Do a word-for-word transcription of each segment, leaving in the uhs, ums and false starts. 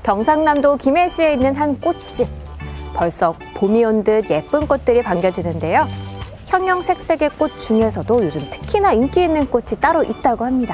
경상남도 김해시에 있는 한 꽃집. 벌써 봄이 온 듯 예쁜 꽃들이 반겨지는데요. 형형색색의 꽃 중에서도 요즘 특히나 인기 있는 꽃이 따로 있다고 합니다.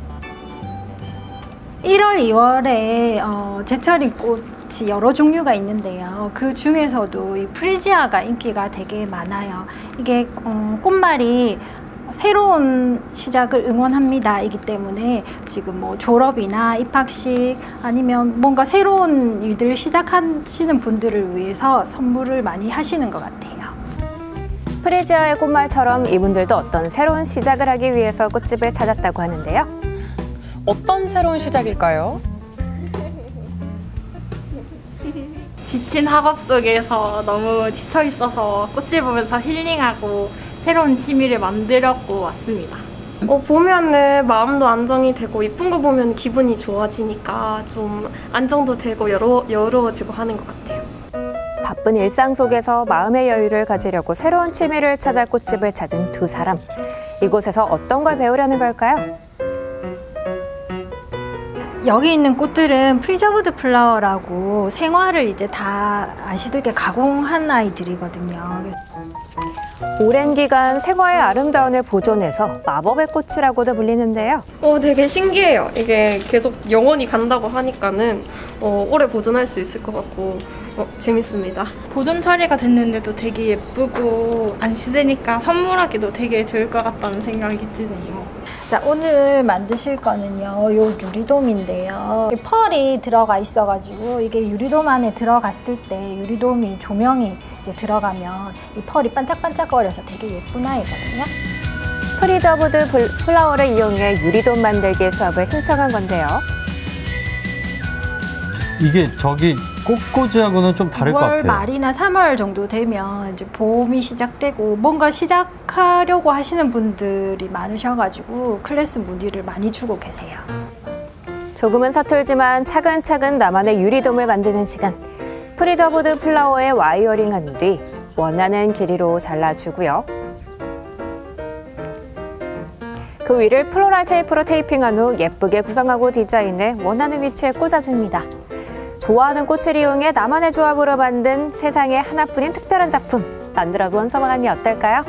일월, 이월에 어, 제철인 꽃이 여러 종류가 있는데요. 그 중에서도 이 프리지아가 인기가 되게 많아요. 이게 어, 꽃말이 새로운 시작을 응원합니다 이기 때문에 지금 뭐 졸업이나 입학식 아니면 뭔가 새로운 일들을 시작하시는 분들을 위해서 선물을 많이 하시는 것 같아요. 프리지아의 꽃말처럼 이분들도 어떤 새로운 시작을 하기 위해서 꽃집을 찾았다고 하는데요. 어떤 새로운 시작일까요? 지친 학업 속에서 너무 지쳐 있어서 꽃을 보면서 힐링하고 새로운 취미를 만들려고 왔습니다. 어, 보면은 마음도 안정이 되고 예쁜 거 보면 기분이 좋아지니까 좀 안정도 되고 여러, 여유로워지고 하는 것 같아요. 바쁜 일상 속에서 마음의 여유를 가지려고 새로운 취미를 찾아 꽃집을 찾은 두 사람. 이곳에서 어떤 걸 배우려는 걸까요? 여기 있는 꽃들은 프리저브드 플라워라고 생화를 이제 다 아시듯이 가공한 아이들이거든요. 오랜 기간 생화의 아름다움을 보존해서 마법의 꽃이라고도 불리는데요. 어, 되게 신기해요. 이게 계속 영원히 간다고 하니까는 어, 오래 보존할 수 있을 것 같고 어, 재밌습니다. 보존 처리가 됐는데도 되게 예쁘고 안 시드니까 선물하기도 되게 좋을 것 같다는 생각이 드네요. 자, 오늘 만드실 거는요, 요 유리돔인데요. 펄이 들어가 있어가지고 이게 유리돔 안에 들어갔을 때 유리돔이 조명이 이제 들어가면 이 펄이 반짝반짝거려서 되게 예쁜 아이거든요. 프리저브드 플라워를 이용해 유리돔 만들기 수업을 신청한 건데요. 이게 저기 꽃꽂이하고는 좀 다를 것 같아요. 구월 말이나 삼월 정도 되면 이제 봄이 시작되고 뭔가 시작하려고 하시는 분들이 많으셔가지고 클래스 문의를 많이 주고 계세요. 조금은 서툴지만 차근차근 나만의 유리돔을 만드는 시간. 프리저브드 플라워에 와이어링한 뒤 원하는 길이로 잘라주고요. 그 위를 플로랄 테이프로 테이핑한 후 예쁘게 구성하고 디자인해 원하는 위치에 꽂아줍니다. 좋아하는 꽃을 이용해 나만의 조합으로 만든 세상에 하나뿐인 특별한 작품 만들어본 소감이 어떨까요?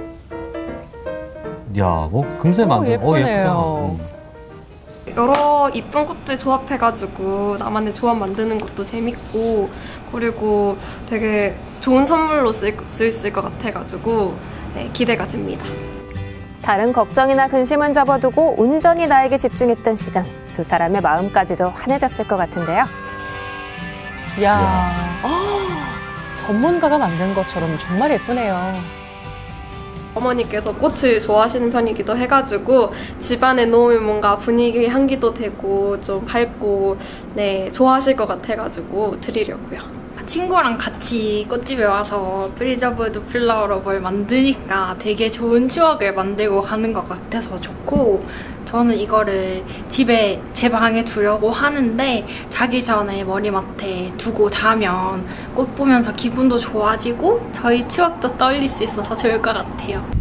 야, 뭐 금세 만든. 오, 예쁘네요. 예쁘다. 여러 이쁜 꽃들 조합해가지고 나만의 조합 만드는 것도 재밌고 그리고 되게 좋은 선물로 쓸 수 있을 것 같아가지고 네, 기대가 됩니다. 다른 걱정이나 근심은 접어두고 온전히 나에게 집중했던 시간. 두 사람의 마음까지도 환해졌을 것 같은데요. 이야, 아, 전문가가 만든 것처럼 정말 예쁘네요. 어머니께서 꽃을 좋아하시는 편이기도 해가지고 집안에 놓으면 뭔가 분위기 향기도 되고 좀 밝고 네 좋아하실 것 같아가지고 드리려고요. 친구랑 같이 꽃집에 와서 프리저브드 플라워로 뭘 만드니까 되게 좋은 추억을 만들고 가는 것 같아서 좋고 저는 이거를 집에 제 방에 두려고 하는데 자기 전에 머리맡에 두고 자면 꽃 보면서 기분도 좋아지고 저희 추억도 떠올릴 수 있어서 좋을 것 같아요.